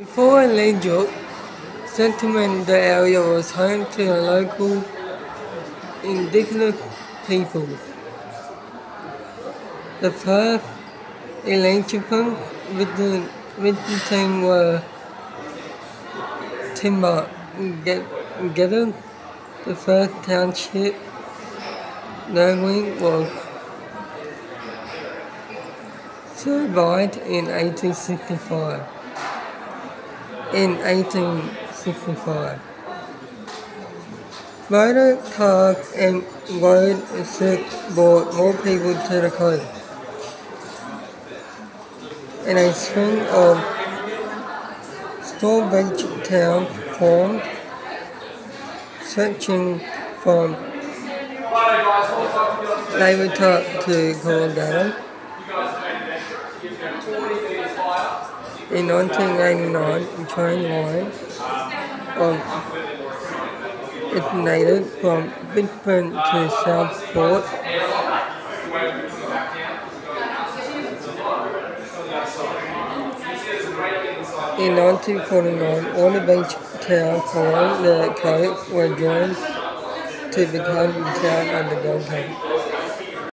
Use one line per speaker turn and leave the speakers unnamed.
Before Legion settlement, the area was home to the local indigenous peoples. The first electrical visiting were timber getters. The first township knowing was survived in 1865. In 1865, motor cars and road assist brought more people to the coast, and a string of small beach towns formed, stretching from Laverton to Colorado. In 1989, a train line was originated from Brisbane to Southport. In 1949, all the beach towns along the coast were joined to become the town of the Gold Coast.